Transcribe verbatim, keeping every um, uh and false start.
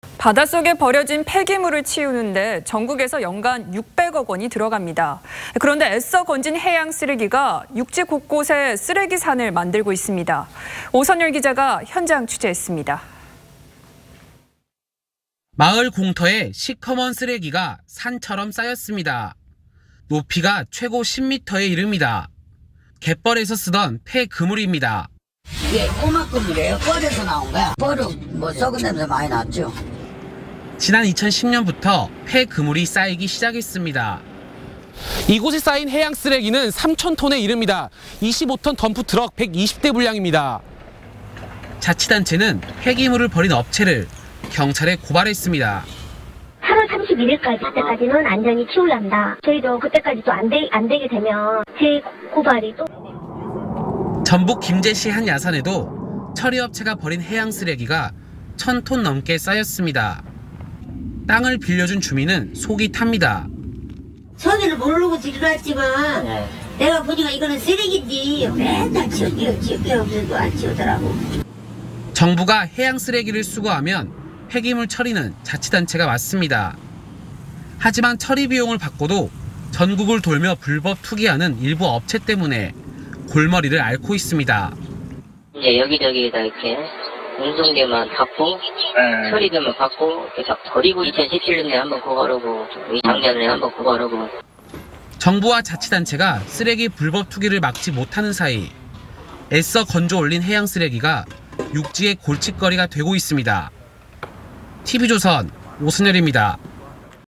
바닷속에 버려진 폐기물을 치우는데 전국에서 연간 육백억 원이 들어갑니다. 그런데 애써 건진 해양 쓰레기가 육지 곳곳에 쓰레기 산을 만들고 있습니다. 오선열 기자가 현장 취재했습니다. 마을 공터에 시커먼 쓰레기가 산처럼 쌓였습니다. 높이가 최고 십 미터에 이릅니다. 갯벌에서 쓰던 폐그물입니다. 이게 꼬막금이래요. 뻘에서 나온 거야. 뻘은 뭐 썩은 냄새 많이 났죠. 지난 이천십 년부터 폐그물이 쌓이기 시작했습니다. 이곳에 쌓인 해양 쓰레기는 삼천 톤에 이릅니다. 이십오 톤 덤프 트럭 백이십 대 분량입니다. 자치단체는 폐기물을 버린 업체를 경찰에 고발했습니다. 팔월 삼십일일까지 그때까지는 안전히 치우랍니다. 저희도 그때까지 또 안 되, 안 되게 되면 제 고발이 또. 전북 김제시 한 야산에도 처리업체가 버린 해양 쓰레기가 천 톤 넘게 쌓였습니다. 땅을 빌려준 주민은 속이 탑니다. 처리를 모르고 들어갔지만 네. 내가 보니까 이거는 쓰레기인지 맨날 치우기가 치우기 없어도 안 치우더라고. 정부가 해양 쓰레기를 수거하면 폐기물 처리는 자치단체가 맡습니다. 하지만 처리 비용을 받고도 전국을 돌며 불법 투기하는 일부 업체 때문에 골머리를 앓고 있습니다. 이제 여기저기에다 이렇게 운송대만 받고 네. 처리비만 받고 계속 버리고 이천십칠 년에 한번 고발하고 작년에 한번 고발하고. 정부와 자치단체가 쓰레기 불법 투기를 막지 못하는 사이 애써 건져 올린 해양 쓰레기가 육지의 골칫거리가 되고 있습니다. 티비조선 오선열입니다.